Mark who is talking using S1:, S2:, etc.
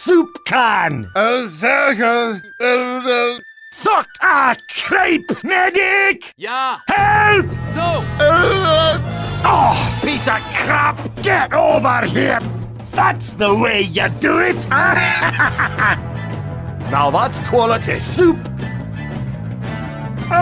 S1: soup can!
S2: Oh, sorry.
S1: Fuck a crepe, medic!
S3: Yeah!
S1: Help!
S3: No!
S1: Oh, piece of crap! Get over here! That's the way you do it! Now that's quality. Soup